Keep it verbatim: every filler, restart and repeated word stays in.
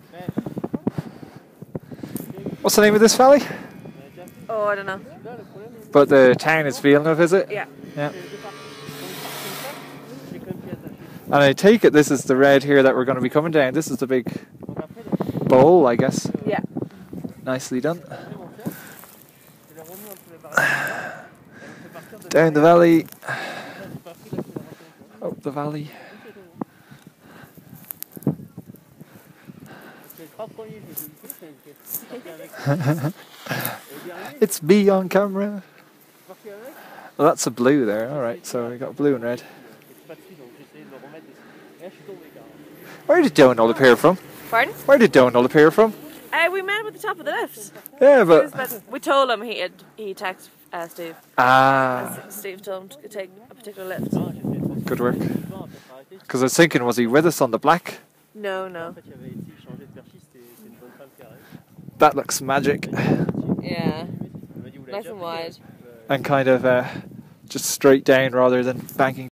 What's the name of this valley? Oh, I don't know. But the town is Villeneuve, is it? Yeah. Yeah. And I take it this is the red here that we're going to be coming down. This is the big bowl, I guess. Yeah. Nicely done. Down the valley. Up the valley. It's me on camera. Well, that's a blue there. Alright, so we got blue and red. Where did Donal appear from? Pardon? Where did Donal appear from? Uh, we met him at the top of the lift. Yeah, He was but... about- we told him he had he texted uh, Steve. Ah, And Steve told him to take a particular lift. good work. Because I was thinking, was he with us on the black? No, no. That looks magic. Yeah. Nice and wide. And kind of uh, just straight down rather than banking